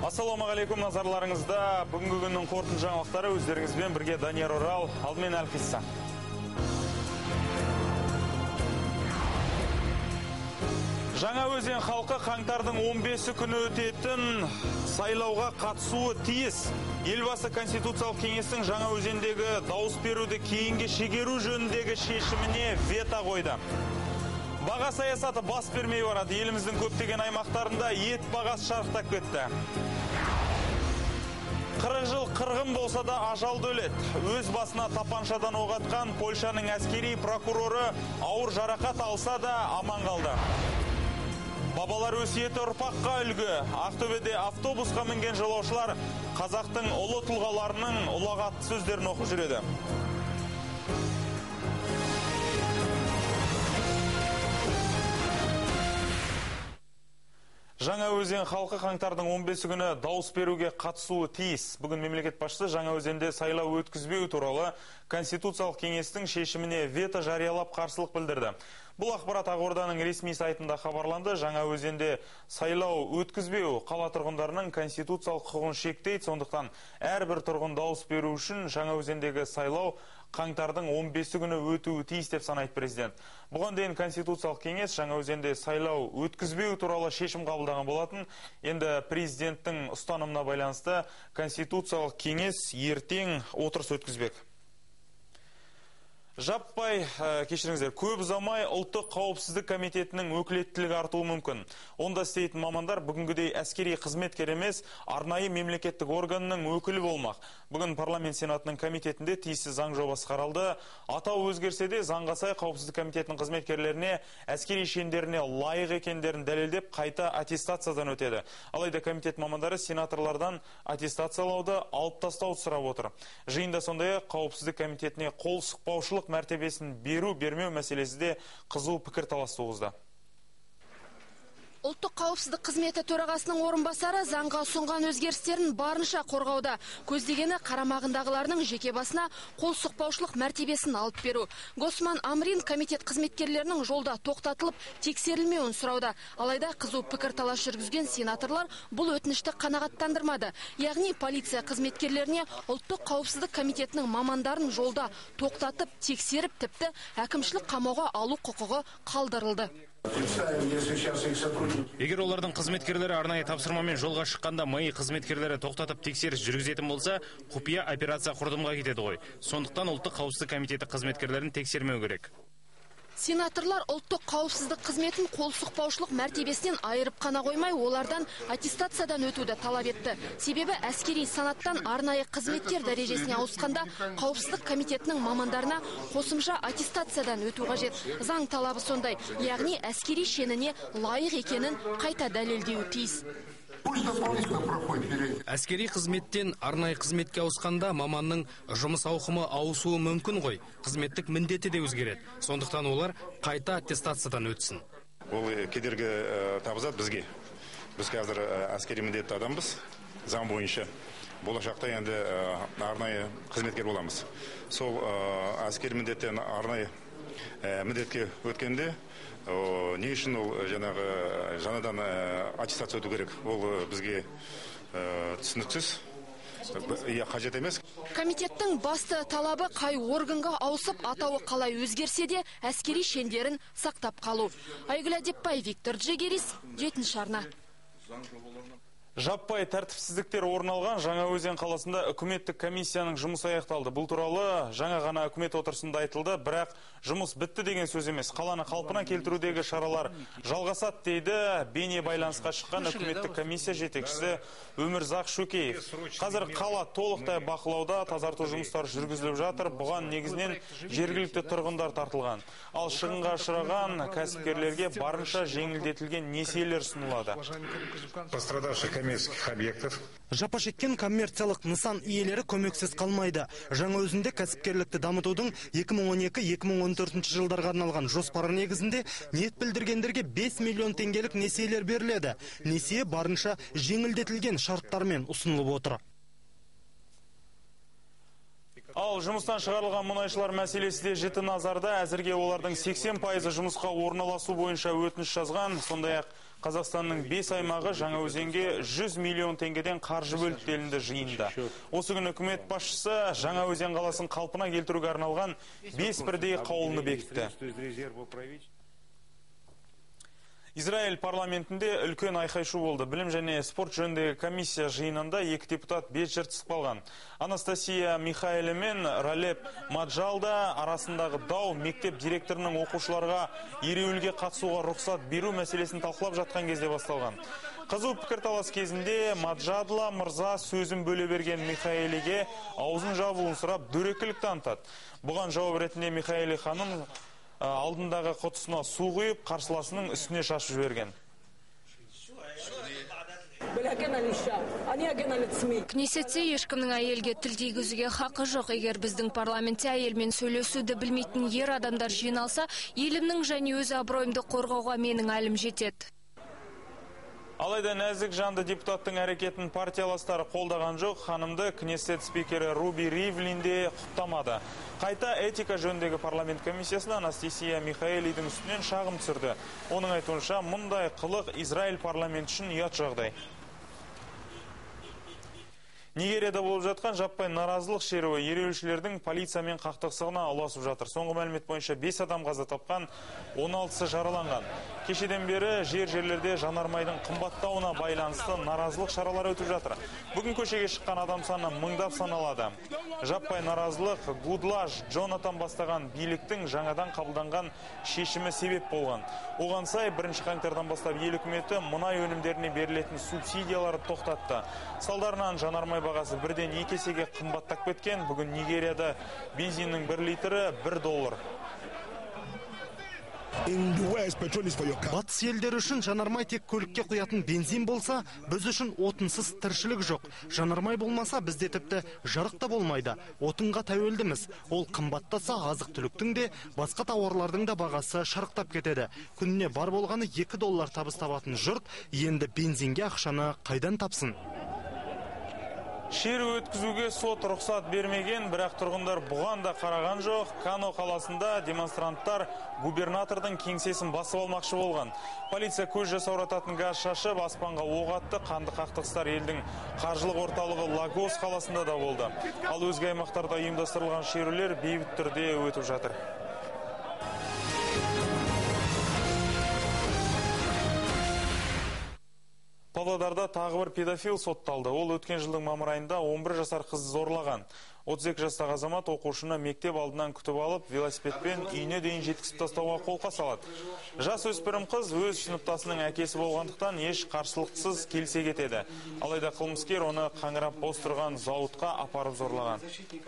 Ассалаумағалейкум, назарларыңызда бүгінгі күннің қорытынды жаңалықтары, өздеріңізбен бірге Данияр Орал, алдымен Әлқисса. Жаңаөзен халқы қаңтардың 15 күні өтетін сайлауға қатысуы тиіс. Елбасы Конституциялық кеңестің Жаңаөзендегі дауыс беруді кейінге шегеру жөніндегі шешіміне вето қойды. Баға саясаты бас бермей барады. Еліміздің көптеген аймақтарында ет бағасы шарықтап кетті. 40 жыл қырғын болса да ажалды өледі. Өз басына тапаншадан оқ атқан Польшаның әскери прокуроры ауыр жарақат алса да аман қалды. Бабалар өсиеті ұрпаққа үлгі. Ақтөбеде автобусқа мінген жолаушылар қазақтың ұлы тұлғаларының ұлағатты сөздерін оқып жүреді. Жаңаөзен халқы қаңтардың 15 күні дауыс беруге қатысуы тиіс. Бүгін мемлекет басшысы Жаңаөзенде сайлау өткізбеу туралы Конституциялық кеңестің шешіміне вето жариялап қарсылық білдірді. Бұл ақпарат Ақорданың ресми сайтында хабарланды. Жаңаөзенде сайлау өткізбеу қала тұрғындарының конституциялық құқығын шектейді. Сондықтан әрбір тұрғын дауыс беру үшін Жаңаөзендегі сайлау қаңтардың 15 күні өтуі тиіс деп санайды президент. Бұған дейін Конституциялық кеңес Жаңаөзенде сайлау өткізбеу туралы шешім қабылдаған болатын. Енді президенттің ұстанымына байланысты Конституциялық кеңес ертең отырыс өткізбек. Жаппай, кешіріңіздер, көп ұзамай ұлттық қауіпсіздік комитетінің өкілеттілігі артуы мүмкін. Онда істейтін мамандар бүгінгідей әскери қызметкер емес, арнайы мемлекеттік органның өкілі болмақ. Бүгін парламент сенатының комитетінде тиісті заң жобасы қаралды. Атау өзгерсе де заңға сай қауіпсіздік комитетінің қызметкерлеріне әскери шендеріне лайық екендерін дәлелдеп қайта аттестациядан өтеді. Алайда комитет мамандары сенаторлардан аттестациялауды алып тастауды сұрап отыр. Жиында сондай-ақ қауіпсіздік комитетіне қол сұқпаушылық мәртебесін беру-бермеу мәселесі де қызу пікір-талас туғызды. Ұлттық қауіпсіздік қызметі төрағасының орынбасары заңға ұсынған өзгерістерін барынша қорғауда. Көздегені қарамағындағыларының жеке басына қол сұқпаушылық мәртебесін алып беру. Госман Амрин комитет қызметкерлерінің жолда тоқтатылып тексерілмеуін сұрауда. Алайда қызу пікір-талас жүргізген сенаторлар бұл өтінішті қанағаттандырмады. Яғни полиция қызметкерлеріне ұлттық қауіпсіздік комитетінің мамандарын жолда тоқтатып тексеріп, тіпті әкімшілік қамауға алу құқығы қалдырылды. Егер олардың қызметкерлері арнайы тапсырмамен жолға шыққанда МАИ қызметкерлері тоқтатып тексеріс жүргізетін болса, құпия операция құрдымға кетеді ғой. Сондықтан ұлттық қауіпсіздік комитеті қызметкерлерін тексермеу керек. Сенаторлар ұлттық қауіпсіздік қызметін қол сұқпаушылық мәртебесінен айырып қана қоймай, олардан аттестациядан өтуді талап етті. Себебі әскери санаттан арнайы қызметкер дәрежесіне ауысқанда қауіпсіздік комитетінің мамандарына қосымша аттестациядан өту қажет. Заң талабы сондай, яғни әскери шеніне лайық екенін қайта дәлелдеуі тиіс. Әскери қызметтен арнайы қызметке ауысқанда маманның жұмыс ауқымы ауысуы мүмкін ғой. Қызметтік міндеті де өзгереді. Сондықтан олар қайта аттестациядан өтсін. Ол кедергі табызады бізге. Біз қазір әскери міндетті адамбыз, заң бойынша. Болашақта енді арнайы қызметкер боламыз. Сол әскери міндеттен арнайы міндетке өткенде не үшін ол жаңадан аттестация өту керек? Ол бізге түсініксіз, қажет емес. Комитеттің басты талабы қай органға ауысып, атауы қалай өзгерсе де әскери шендерін сақтап қалу. Айгүл Әдепбай, Виктор Джегерис, 7-ші арна. Жаппай тәртіпсіздіктер орын алған Жаңаөзен қаласында үкіметтік комиссияның жұмысы аяқталды. Бұл туралы жаңа ғана үкімет отырысында айтылды, бірақ жұмыс бітті деген сөз емес. Қаланы қалпына келтірудегі шаралар жалғасады дейді бейне байланысқа шыққан үкіметтік комиссия жетекшісі Өмірзақ Шөкеев. Қазір қала толықтай бақылауда, тазарту жұмыстары жүргізіліп жатыр. Бұған негізінен жергілікті тұрғындар тартылған. Ал шығынға ұшыраған кәсіпкерлерге барынша жеңілдетілген несиелер ұсынылады. Жапа шеккен коммерциялық нысан иелері көмексіз қалмайды. Жаңаөзенде кәсіпкерлікті дамытудың 2012-2014 жылдарға арналған жоспары негізінде ниет білдіргендерге 5 миллион теңгелік несиелер беріледі. Несие барынша жеңілдетілген шарттармен ұсынылып отыр. Ал жұмыстан шығарылған мұнайшылар мәселесі де жіті назарда. Әзірге олардың 80% жұмысқа орналасу бойынша өтініш жазған. Сондай-ақ Қазақстанның 5 аймағы Жаңаөзенге 100 миллион теңгеден қаржы бөліп делінді жиында. Осы күні үкімет басшысы Жаңаөзен қаласын қалпына келтіруге арналған 5 бірдей қаулыны бекітті. Израиль парламентінде үлкен айқай-шу болды. Білім және спорт жөніндегі комиссия жиынында 2 депутат бет жыртысып қалған. Анастасия Михайле мен Ралеп Маджалда арасындағы дау мектеп директорының оқушыларға ереуілге қатысуға рұқсат беру мәселесін талқылап жатқан кезде басталған. Қызу пікірталас кезінде Маджадла мырза сөзін бөле берген Михайлеге аузын жабуын сұрап дөрекілік танытады. Бұған жауап ретінде Михайле ханым алдындағы құтысына су құйып, қарсыласының үстіне шашып жіберген. Кнессетте ешкімнің әйелге тіл тигізуге хақы жоқ. Егер біздің парламентте әйелмен сөйлесуді білмейтін ер адамдар жиналса, елімнің және өз абыройымды қорғауға менің әлім жетеді. Алайда нәзік жанды депутаттың әрекетін партияластары қолдаған жоқ. Ханымды Кнессет спикері Руби Ривлин де құптамады. Қайта этика жөніндегі парламент комиссиясына Анастасия Михайлидің үстінен шағым түсірді. Оның айтуынша, мұндай қылық Израиль парламент үшін ұят жағдай. Нигерияда болып жатқан жаппай наразылық шеруі ереуілшілердің полициямен қақтығысына ұласып жатыр. Соңғы мәлімет бойынша 5 адам қаза тапқан, 16-сы жараланған. Кешеден бері жерлерде жанармайдың қымбаттауына байланысты наразылық шаралары өтіп жатыр. Бүгін көшеге шыққан адам саны мыңдап саналады. Жаппай наразылық Гудлаш Джонатан бастаған биліктің жаңадан қабылданған шешімі себеп болған. Оған сай 1 қаңтардан бастап ел үкіметі мұнай өнімдеріне берілетін субсидияларды тоқтатты. Салдарынан жанармай бағасы бірден 2 есеге қымбаттап кеткен. Бүгін Нигерияда бензиннің 1 литрі $1. Батыс елдері үшін жанармай тек көлікке құятын бензин болса, біз үшін отынсыз тіршілік жоқ. Жанармай болмаса, бізде тіпті жарық та болмайды. Отынға тәуелдіміз. Ол қымбаттаса, азық-түліктің де, басқа тауарлардың да бағасы шарықтап кетеді. Күніне бар болғаны $2 табыс табатын жұрт енді бензинге ақшаны қайдан тапсын? Шеру өткізуге сот рұқсат бермеген, бірақ тұрғындар бұған да қараған жоқ. Кано қаласында демонстранттар губернатордың кеңсесін басып алмақшы болған. Полиция көз жасаурататын газ шашып, аспанға оқ атты. Қанды қақтығыстар елдің қаржылық орталығы Лагос қаласында да болды. Ал өзге аймақтарда ұйымдастырылған шерулер бейбіт түрде өтіп жатыр. Павлодарда тағы бір педофил сотталды. Ол өткен жылдың мамыр айында 11 жасар қыз зорлаған. 32 жастағы азамат оқушыны мектеп алдынан күтіп алып, велосипедпен үйіне дейін жеткізіп тастауға қолқа салады. Жас өспірім қыз өз сыныптасының әкесі болғандықтан еш қарсылықсыз келсе кетеді. Алайда қылмыскер оны қаңырап бос тұрған зауытқа апарып зорлаған.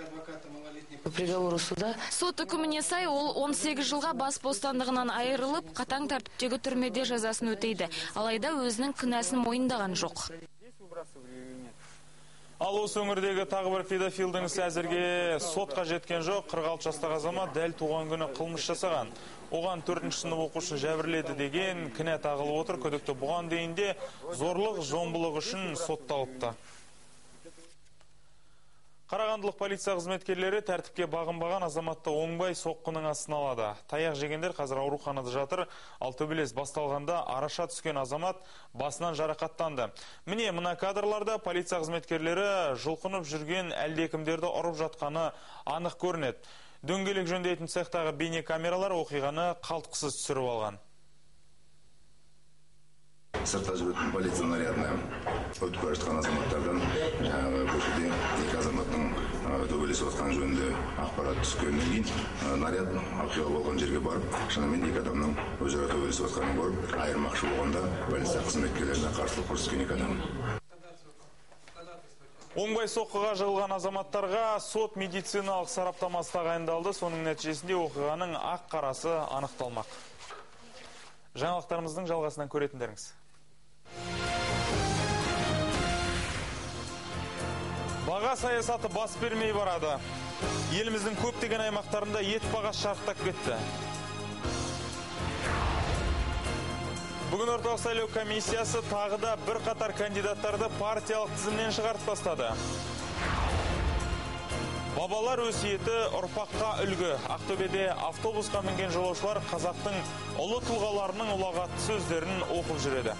Сот үкіміне сай ол 18 жылға бас бостандығынан айырылып, қатаң тәртіптегі түрмеде жазасын өтейді. Алайда өзінің күнәсін мойындаған жоқ. Ал осы өңірдегі тағы бір педофилдің ісі әзірге сотқа жеткен жоқ. 46 жастағы азамат дәл туған күні қылмыс жасаған. Оған 4-ші сынып оқушысын жәбірледі деген кінә тағылып отыр. Күдікті бұған дейін де зорлық, зомбылық үшін сотталыпты. Қарағандылық полиция қызметкерлері тәртіпке бағынбаған азаматты оңбай соққының астына алады. Таяқ жегендер қазір ауруханада жатыр. Ал төбелес басталғанда араша түскен азамат басынан жарақаттанды. Міне мына кадрларда полиция қызметкерлері жұлқынып жүрген әлдекімдерді ұрып жатқаны анық көрінеді. Дөңгелек жөндейтін цехтағы бейне камералар оқиғаны қалтқысыз түсіріп алған. Сыртта жүретін полиция нарядына өтіп бара жатқан азаматтардан көшеде 2 азаматтың төбелесіп жатқан жөнінде ақпарат түскеннен кейін наряд оқиға болған жерге барып, шынымен 2 адамның өзара төбелесіп жатқанын көріп, айырмақшы болғанда полиция қызметкерлеріне қарсылық көрсеткен 2 адам. Оңбай соққыға жығылған азаматтарға сот медициналық сараптамасы тағайындалды. Соның нәтижесінде оқиғаның ақ қарасы анықталмақ. Жаңалықтарымыздың жалғасынан көретіндеріңіз. Баға саясаты бас бермей барады. Еліміздің көптеген аймақтарында ет бағасы шарықтап кетті. Бүгін орталық сайлау комиссиясы тағы да бір қатар кандидаттарды партиялық тізімнен шығарып тастады. Бабалар өсиеті ұрпаққа үлгі. Ақтөбеде автобусқа мінген жолаушылар қазақтың ұлы тұлғаларының ұлағатты сөздерін оқып жүреді.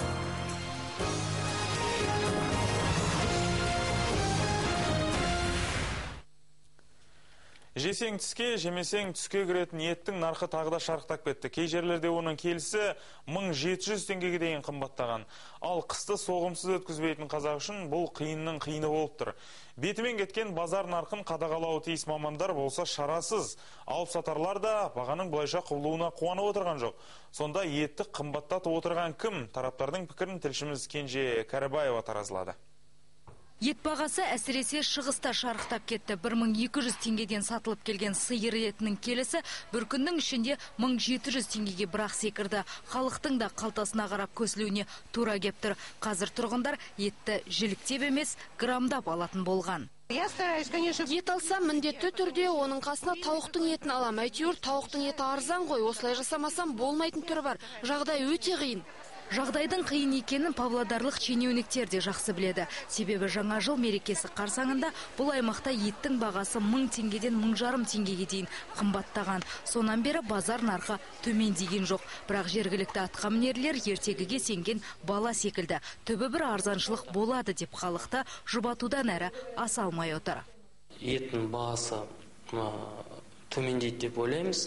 Жесең түске, жемесең түске кіретін еттің нарқы тағы да шарықтап кетті. Кей жерлерде оның келісі 1700 теңгеге дейін қымбаттаған. Ал қысты соғымсыз өткізбейтін қазақ үшін бұл қиынның қиыны болып тұр. Бетімен кеткен базар нарқын қадағалауы тиіс мамандар болса шарасыз. Алып сатарлар да бағаның бұлайша құбылуына қуанып отырған жоқ. Сонда етті қымбаттатып отырған кім? Тараптардың пікірін тілшіміз Кенже Кәрібаева таразылады. Ет бағасы әсіресе шығыста шарықтап кетті. 1200 теңгеден сатылып келген сиыр етінің келісі бір күннің ішінде 1700 теңгеге бірақ секірді. Халықтың да қалтасына қарап көсілуіне тура кеп тұр. Қазір тұрғындар етті жіліктеп емес, грамдап алатын болған. Я стараюсь, конечно. Ет алсам, міндетті түрде оның қасына тауықтың етін алам. Әйтеуір тауықтың еті арзан ғой. Осылай жасамасам болмайтын түрі бар. Жағдай өте қиын. Жағдайдың қиын екенін павлодарлық шенеуніктер де жақсы біледі. Себебі жаңа жыл мерекесі қарсаңында бұл аймақта еттің бағасы 1000 теңгеден 1500 теңгеге дейін қымбаттаған. Сонан бері базар нарқы төмендеген жоқ. Бірақ жергілікті атқамінерлер ертегіге сенген бала секілді. Түбі бір арзаншылық болады деп халықты жұбатудан әрі аса алмай отыр. Еттің бағасы төмендейді деп ойлаймыз.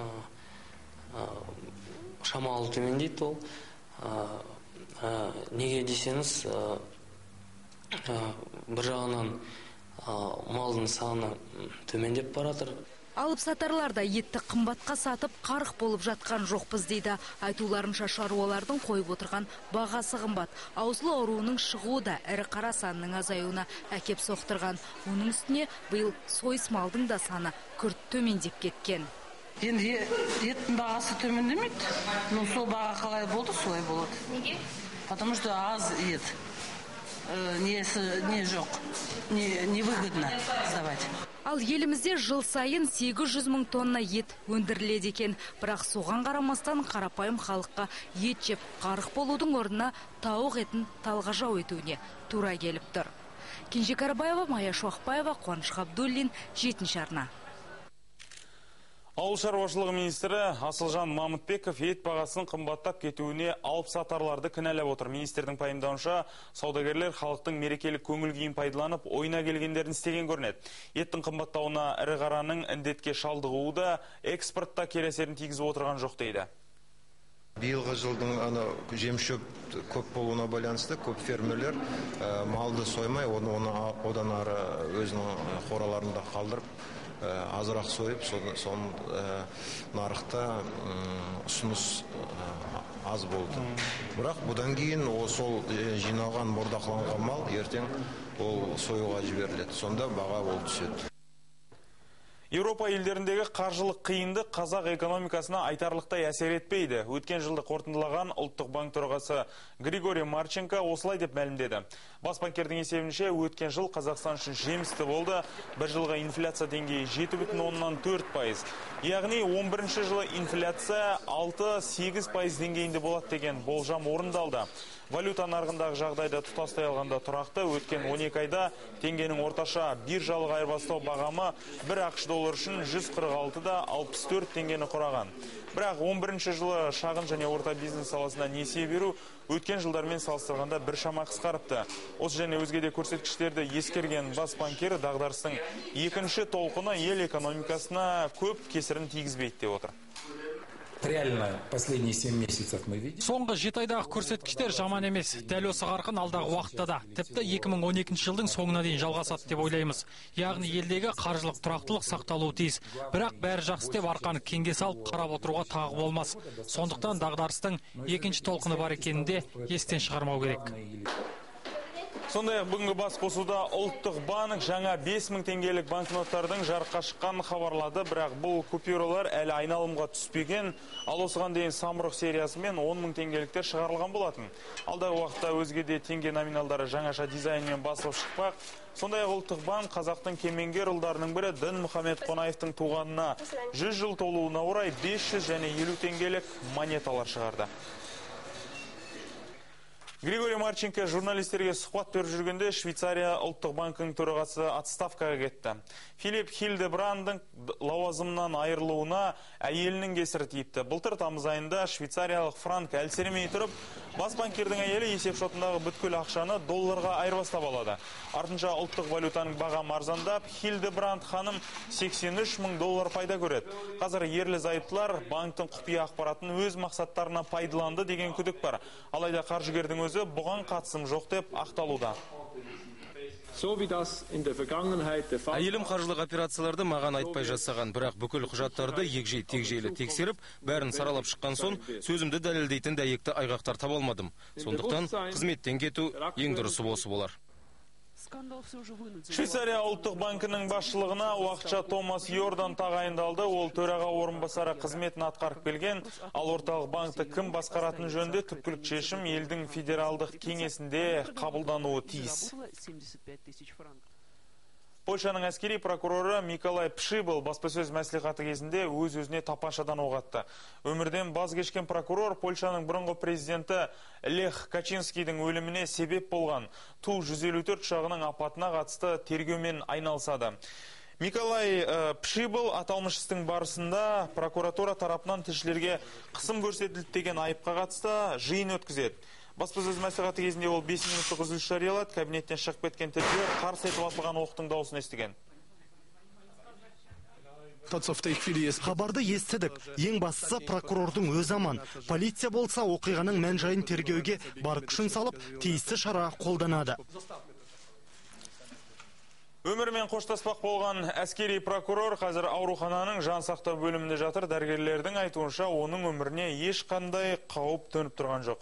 Шамалы төмендейді ол. Неге десеңіз, бір жағынан малдың саны төмендеп баратыр. Алып сатарларда етті қымбатқа сатып қарық болып жатқан жоқпыз дейді. Айтуларынша шаруалардың қойып отырған бағасы қымбат. Аузлы ауруының шығуы да ірі қара санының азаюына әкеп соқтырған. Оның үстіне биыл сойыс малдың да саны күрт төмендеп кеткен. Енді еттің бағасы төмендемейді. Но сол баға қалай болды, солай болады. Неге? Потому что аз ет. Не жоқ. Невыгодно сдавать. Ал елімізде жыл сайын 800 000 тонна ет өндіріледі екен. Бірақ соған қарамастан қарапайым халыққа ет жеп қарық болудың орнына тауық етін талғажау етуіне тура келіп тұр. Кенже Кәрібаева, Майя Шуақбаева, Қуаныш Ғабдуллин, 7-ші арна. Ауыл шаруашылығы министрі Асылжан Мамытбеков ет бағасын қымбаттап кетуіне алып сатарларды кінәлап отыр. Министрдің пайымдауынша, саудагерлер халықтың мерекелік көңіл күйін пайдаланып, ойына келгендерін істеген көрінеді. Еттің қымбаттауына ірі қараның індетке шалдығуы да экспортта кері әсерін тигізіп отырған жоқ дейді. Биылғы жылдың жем-шөп көп болуына байланысты көп фермерлер малды соймай, одан ары өзінің қораларында қалдырып, азырақ сойып, сон нарықта ұсыныс аз болды. Бірақ бұдан кейін сол жиналған бордақыланған мал ертең ол союға жіберіледі. Сонда баға ол түседі. Еуропа елдеріндегі қаржылық қиынды қазақ экономикасына айтарлықтай әсер етпейді. Өткен жылды қорытындылаған ұлттық банк төрағасы Григорий Марченко осылай деп мәлімдеді. Бас банкердің есебінше өткен жыл Қазақстан үшін жемісті болды. Бір жылға инфляция деңгейі 7,4%. Яғни 11-ші жылы инфляция 6-8% деңгейінде болады деген болжам орындалды. Валюта нарығындағы жағдайда тұтастай алғанда тұрақты. Өткен 12 айда теңгенің орташа биржалық айырбастау бағамы 1 ақш доллар үшін 146,64 теңгені құраған. Бірақ 11-ші жылы шағын және орта бизнес саласына несие беру өткен жылдармен салыстырғанда біршама қысқарыпты. Осы және өзге де көрсеткіштерді ескерген бас банкер дағдарыстың екінші толқыны ел экономикасына көп кесірін тигізбейді деп отыр. Реально, последние 7 месяцев мы видим. Соңғы 7 айдағы көрсеткіштер жаман емес. Дәл осы қарқын алдағы уақытта да, тіпті 2012 жылдың соңына дейін жалғасады деп ойлаймыз. Яғни елдегі қаржылық тұрақтылық сақталуы тиіс. Бірақ бәрі жақсы деп арқаны кеңге салып қарап отыруға тағы болмас. Сондықтан дағдарыстың екінші толқыны бар екенінде естен шығармау керек. Сондай бүгінгі бас қосуда ұлттық банк жаңа 5000 теңгелік банкноттардың жарыққа шыққанын хабарлады, бірақ бұл купюралар әлі айналымға түспеген. Ал осыған дейін самұрық сериясымен 10 000 теңгеліктер шығарылған болатын. Алдағы уақытта өзге де теңге номиналдары жаңаша дизайнмен басылып шықпақ. Сондай-ақ ұлттық банк қазақтың кемеңгер ұлдарының бірі Дінмұхамед Қонаевтың туғанына 100 жыл толуына орай 500 және 50 теңгелік монеталар шығарды. Григорий Марченко журналистерге сұхбат беріп жүргенде Швейцария ұлттық банкінің төрағасы отставкаға кетті. Филипп Хильдебрандың лауазымынан айырылуына әйелінің кесірі тиіпті. Былтыр тамыз айында швейцариялық франк әлсіремей тұрып, бас банкирдің әйелі есепшотындағы бүткіл ақшаны долларға айырбастап алады. Артынша ұлттық валютаның бағамы арзандап, Хильдебранд ханым 83 мың доллар пайда көреді. Қазір ерлі зайыптылар банктың құпия ақпаратын өз мақсаттарына пайдаланды деген күдік бар. Алайда қаржыгердің өзі бұған қатысым жоқ деп ақталуда. Әйелім қаржылық операцияларды маған айтпай жасаған, бірақ бүкіл құжаттарды егжей-тегжейлі тексеріп, бәрін саралап шыққан соң, сөзімді дәлелдейтін дәйекті айғақтар таба алмадым. Сондықтан қызметтен кету ең дұрысы осы болар. Швейцария ұлттық банкінің басшылығына уақытша Томас Йордан тағайындалды. Ол төраға орынбасары қызметін атқарып келген, ал орталық банкті кім басқаратын жөнінде түпкілік шешім елдің федералдық кеңесінде қабылдануы тиіс. Польшаның әскери прокуроры Миколай Пшибл баспасөз мәслихаты кезінде өз-өзіне тапаншадан оқ атты. Өмірден баз кешкен прокурор Польшаның бұрынғы президенті Лех Качинскийдің өліміне себеп болған Ту-154 ұшағының апатына қатысты тергеумен айналысады. Миколай Пшибл аталмыш істің барысында прокуратура тарапынан тілшілерге қысым көрсетілді деген айыпқа қатысты жиын өткізеді. Баспасөз мәслихаты кезінде ол 5 минуттық үзіліс жариялады. Кабинеттен шығып кеткен тілшілер қарсы етіп атылған оқтың дауысын естіген. Хабарды естідік. Ең бастысы прокурордың өз аман. Полиция болса оқиғаның мән-жайын тергеуге бар күшін салып, тиісті шара қолданады. Өмірмен қоштаспақ болған әскери прокурор қазір аурухананың жан сақтау бөлімінде жатыр. Дәрігерлердің айтуынша оның өміріне ешқандай қауіп төніп тұрған жоқ.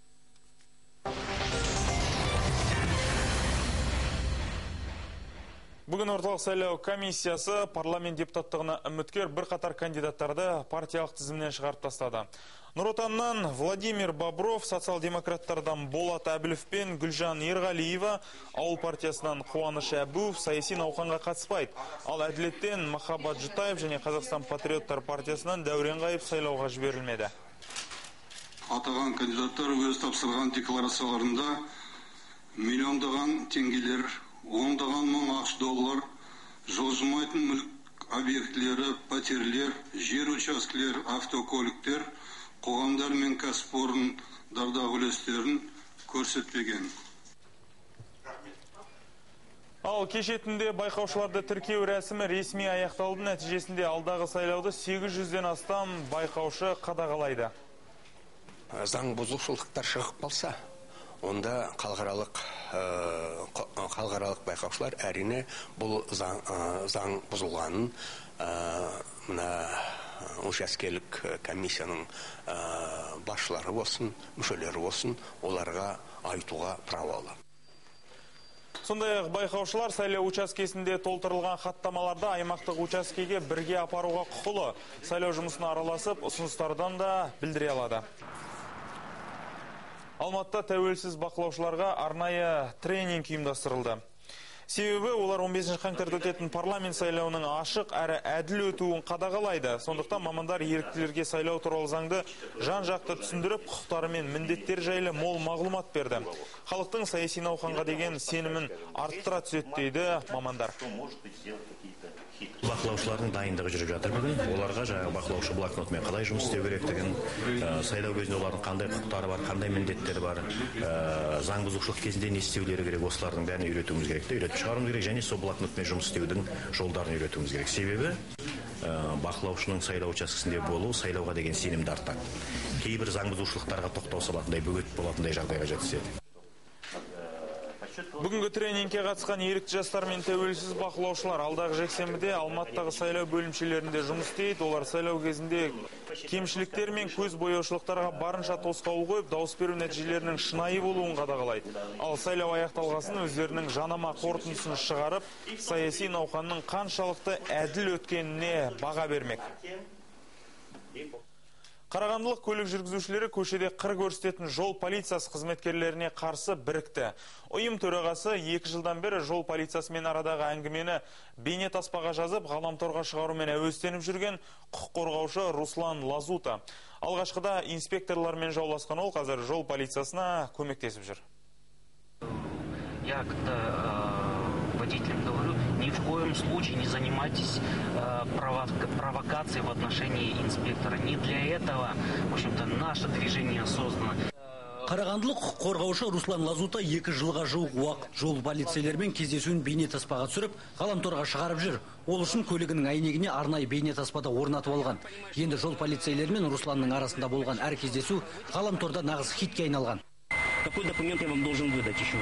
Бүгін орталық сайлау комиссиясы парламент депутаттығына үміткер бірқатар кандидаттарды партиялық тізімнен шығарып тастады. Нұр Отаннан Владимир Бобров, социал-демократтардан Болат Әбілов пен Гүлжан Ерғалиева, ауыл партиясынан Қуаныш Әбуов саяси науқанға қатыспайды. Ал Әділеттен Махаббат Жұтаев және Қазақстан патриоттар партиясынан Дәурен Ғайып сайлауға жіберілмеді. Атаған кандидаттар өз тапсырған декларацияларында миллиондаған теңгелер, ондаған мың ақш доллар, жылжымайтын мүлік объектілері, пәтерлер, жер учаскелер, автокөліктер, қоғамдар мен кәсіпорындардағы үлестерін көрсетпеген. Ал кешетінде байқаушыларды тіркеу рәсімі ресми аяқталды. Нәтижесінде алдағы сайлауды 800-ден астам байқаушы қадағалайды. Заң бұзушылықтар шығып қалса, онда халықаралық байқаушылар әрине бұл заң бұзылғанын учаскелік комиссияның басшылары болсын, мүшелері болсын, оларға айтуға праволы. Сондай-ақ байқаушылар сайлау учаскесінде толтырылған хаттамаларды аймақтық учаскеге бірге апаруға құқылы. Сайлау жұмысына араласып, ұсыныстардан да білдіре алады. Алматыда тәуелсіз бақылаушыларға арнайы тренинг ұйымдастырылды. Себебі олар 15 қаңтарда өтетін парламент сайлауының ашық әрі әділ өтуін қадағалайды. Сондықтан мамандар еріктілерге сайлау туралы заңды жан-жақты түсіндіріп, құқықтары мен міндеттер жайлы мол мағлұмат берді. Халықтың саяси науқанға деген сенімін арттыра түседі дейді мамандар. Бақылаушылардың дайындығы жүріп жатыр бүгін. Оларға жаңағы бақылаушы блокнотымен қалай жұмыс істеу керектігін, сайлау кезінде олардың қандай құқықтары бар, қандай міндеттері бар, заң бұзушылық кезінде не істеулері керек, осылардың бәрін үйретуіміз керек, үйретіп шығаруымыз керек, және сол блокнотпен жұмыс істеудің жолдарын үйретуіміз керек. Себебі бақылаушының сайлау учаскесінде болу сайлауға деген сенімді артады. Кейбір заң бұзушылықтарға тоқтау салатындай, бөгет болатындай жағдайға жеткізеді. Бүгінгі тренингке қатысқан ерікті жастар мен тәуелсіз бақылаушылар алдағы жексенбіде Алматыдағы сайлау бөлімшелерінде жұмыс істейді. Олар сайлау кезінде кемшіліктер мен көз бояушылықтарға барынша тосқауыл қойып, дауыс беру нәтижелерінің шынайы болуын қадағалайды. Ал сайлау аяқталғасын өздерінің жанама қорытындысын шығарып, саяси науқанның қаншалықты әділ өткеніне баға бермек. Қарағандылық көлік жүргізушілері көшеде қыр көрсететін жол полициясы қызметкерлеріне қарсы бірікті. Ұйым төрағасы 2 жылдан бері жол полициясымен арадағы әңгімені бейнетаспаға жазып, ғаламторға шығарумен әуестеніп жүрген құқық қорғаушы Руслан Лазута. Алғашқыда инспекторлармен жауласқан ол қазір жол полициясына көмектесіп жүр. Я водителям говорю, ни в коем случае не занимайтесь провокацией в отношении инспектора. Не для этого, в общем-то, наше движение создано. Қарағандылық құқық қорғаушы Руслан Лазута 2 жылға жуық уақыт жол полицейлермен кездесуін бейнетаспаға түсіріп, ғаламторға шығарып жүр. Ол үшін көлігінің әйнегіне арнайы бейнетаспада орнатып алған. Енді жол полицейлермен Русланның арасында болған әр кездесу ғаламторда нағыз хитке айналған. Какой документ я вам должен выдать еще?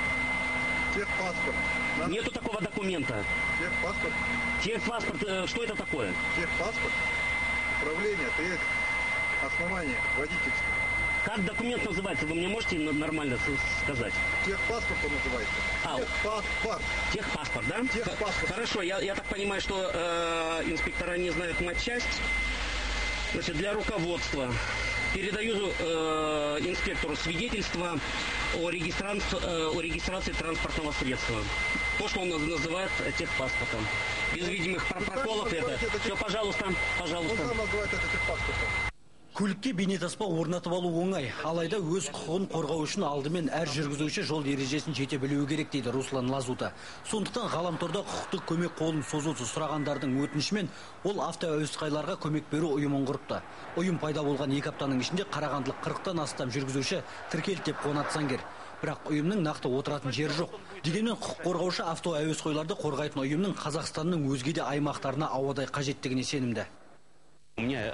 Техпаспорт. Нету такого документа. Техпаспорт. Техпаспорт, что это такое? Техпаспорт. Управление, это есть основание водительства. Как документ называется? Вы мне можете нормально сказать? Техпаспорт он называется. Техпаспорт. Техпаспорт, да? Техпаспорт. Хорошо, я так понимаю, что инспектора не знают матчасть. Значит, для руководства передаю инспектору свидетельство о регистрации транспортного средства. То, что он называет техпаспортом. Без видимых проколов это. Все, пожалуйста, пожалуйста. Он сам называет это техпаспортом. Көлікке бейнетаспа орнатып алу оңай, алайда өз құқығын қорғау үшін алдымен әр жүргізуші жол ережесін жете білуі керек дейді Руслан Лазута. Сондықтан ғаламторда құқықтық көмек қолын созуды сұрағандардың өтінішімен ол автоәуесқойларға көмек беру ұйымын құрыпты. Ұйым пайда болған 2 аптаның ішінде Қарағандылық 40-тан астам жүргізуші тіркелді деп қуанат заңгер. Бірақ ұйымның нақты отыратын жері жоқ. Дегенмен құқық қорғаушы автоәуесқойларды қорғайтын ұйымның Қазақстанның өзге де аймақтарына ауадай қажеттігіне сенімді. У меня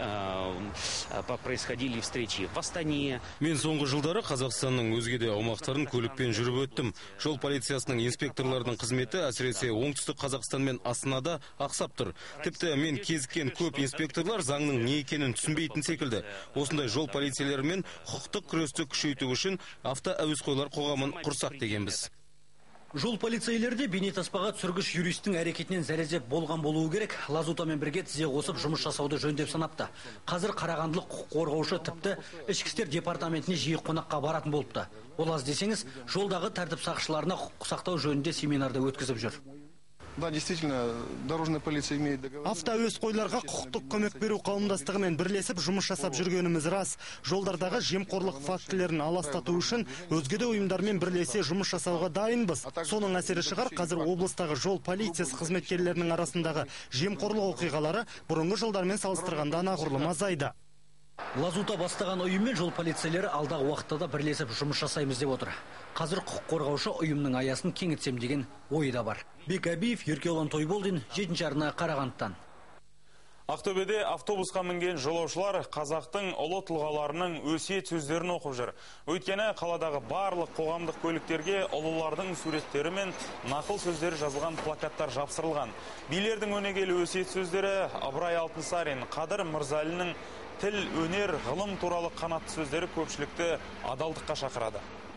происходили встречи в Астане. Мен соңғы жылдары Қазақстанның өзге де аумақтарын көлікпен жүріп өттім. Жол полициясының инспекторларының қызметі әсіресе оңтүстік Қазақстан мен Астанада ақсап тұр. Тіпті мен кезіккен көп инспекторлар заңның не екенін түсінбейтін секілді. Осындай жол полицейлермен құқықтық күресті күшейту үшін автоәуесқойлар қоғамын құрсақ дегенбіз. Жол полицейлерде бейнетаспаға түсіргіш юристтің әрекетінен зәрезеп болған болуы керек. Лазутамен бірге тізе қосып жұмыс жасауды жөн деп санапты. Қазір Қарағандылық құқық қорғаушы тіпті ішкі істер департаментіне жиі қонаққа баратын болыпты. Ол аз десеңіз, жолдағы тәртіп сақшыларына құқық сақтау жөнінде семинарды өткізіп жүр. Да, действительно, дорожная полиция имеет договор. Автоәуесқойларға құқықтық көмек беру қауымдастығымен бірлесіп жұмыс жасап жүргеніміз рас. Жолдардағы жемқорлық фактілерін аластату үшін өзге де ұйымдармен бірлесе жұмыс жасауға дайынбыз. Соның әсері шығар, қазір облыстағы жол полициясы қызметкерлерінің арасындағы жемқорлық оқиғалары бұрынғы жылдармен салыстырғанда анағұрлым азайды. Лазута бастаған ұйыммен жол полицейлері алдағы уақытта да бірлесіп жұмыс жасаймыз деп отыр. Қазір құқық қорғаушы ұйымның аясын кеңітсем деген ойы да бар. Бек Әбиев, Еркебұлан Тойболдин, 7-ші арна, Қарағандыдан. Ақтөбеде автобусқа мінген жолаушылар қазақтың ұлы тұлғаларының өсиет сөздерін оқып жүр. Өйткені қаладағы барлық қоғамдық көліктерге ұлылардың суреттері мен нақыл сөздері жазылған плакаттар жапсырылған. Билердің өнегелі өсиет сөздері Абырай Алтынсарин, Қадыр Мырзалиннің тіл, өнер, ғылым туралы қанатты сөздері көпшілікті адалдыққа шақырады.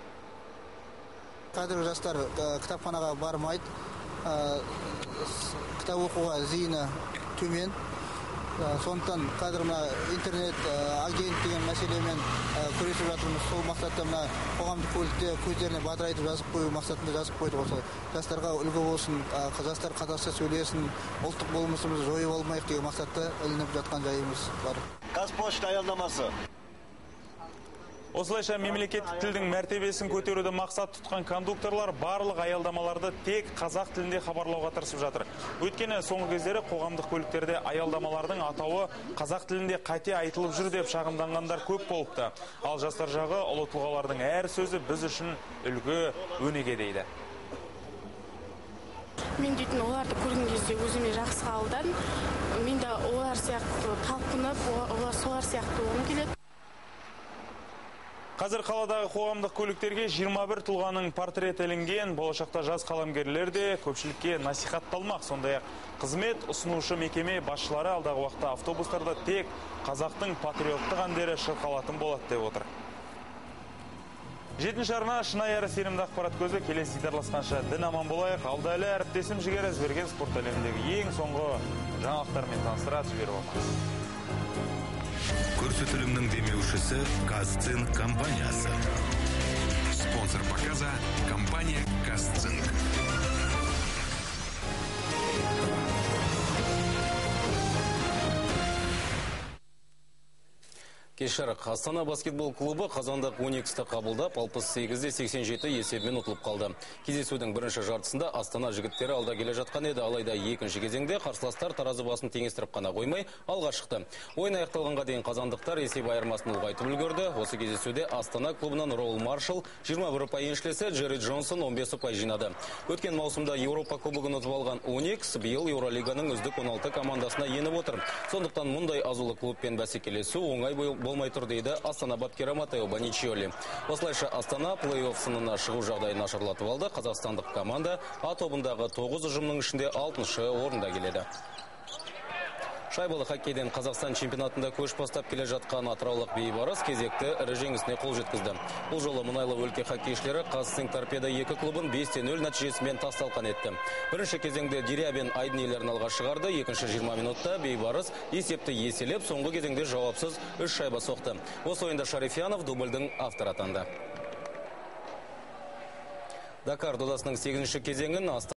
Қазір жастар кітапханаға бармайды, кітап оқуға зейіні төмен. Сондықтан қазір интернет агент деген мәселемен күресіп жатырмыз. Сол мақсатта қоғамдық көлікте көздеріне бадырайтып жазып қою мақсатында жазып қойдық осы. Жастарға үлгі болсын, жастар қазақша сөйлесін, ұлттық болмысымызды жойып алмайық деген мақсатта ілініп жатқан жайымыз бар. Қазпошта аялдамасы. Осылайша мемлекеттік тілдің мәртебесін көтеруді мақсат тұтқан кондукторлар барлық аялдамаларды тек қазақ тілінде хабарлауға тырысып жатыр. Өйткені соңғы кездері қоғамдық көліктерде аялдамалардың атауы қазақ тілінде қате айтылып жүр деп шағымданғандар көп болыпты. Ал жастар жағы ұлы тұлғалардың әр сөзі біз үшін үлгі, өнеге дейді. Мен дейтін оларды көрген кезде өзіме жақсы қабылдадым. Мен де олар сияқты талпынып, олар солар сияқты болғым келеді. Қазір қаладағы қоғамдық көліктерге 21 тұлғаның портрет ілінген, болашақта жас қаламгерлер де көпшілікке насихатталмақ. Сондай-ақ қызмет ұсынушы мекеме басшылары алдағы уақытта автобустарда тек қазақтың патриоттық әндері шырқалатын болады деп отыр. 7-ші арна шынайы әрі сенімді ақпарат көзі. Келесі дидарласқанша дін аман болайық. Алда әлі әріптесім Жігер Әзберген спорт әлеміндегі ең соңғы жаңалықтармен таныстырады. Жіберіп алмаңыз. Көрсетілімнің демеушісі Казцинк компаниясы. Спонсор показа компания Казцинк. Кешарық, Астана баскетбол клубы қазандық 12-ті қабылдап, 68-87 есебімен ұтылып қалды. Кездесудің бірінші жартысында Астана жігіттері алда келе жатқан еді, алайда екінші кезеңде қарсыластар таразы басын теңестіріп қана қоймай, алға шықты. Ойын аяқталғанға дейін қазандықтар есеп айырмасын ұлғайтып үлгерді. Осы кездесуде Астана клубынан Роул Маршалл 21 ұпай еншілесе, Джерри Джонсон 15 ұпай жинады. Өткен маусымда Еуропа кубогын ұтып алған Уникс биыл Еуролиганың үздік 16 командасына еніп отыр. Сондықтан мұндай азулы клубпен бәсекелесу оңай болмай тұр дейді Астана бапкері Матео Баничиоли. Осылайша Астана плей-офф сынына шығу жағдайын нашарлатып алды. Қазақстандық команда А тобындағы 9 ұжымның ішінде 6-шы орында келеді. Шайбалы хоккейден Қазақстан чемпионатында көш бастап келе жатқан атыраулық Бейбарыс кезекті ірі жеңісіне қол жеткізді. Бұл жолы мұнайлы өлке хоккейшілері Казцинк Торпедо 2 клубын 5-0 нәтижесімен тасталқан етті. Бірінші кезеңде Дерябин айдын иелерін алға шығарды. Екінші 20 минутта Бейбарыс есепті еселеп, соңғы кезеңде жауапсыз 3 шайба соқты. Осы ойында Шарифянов дубльдің авторы атанды. Дакар додасының 8-ші кезеңін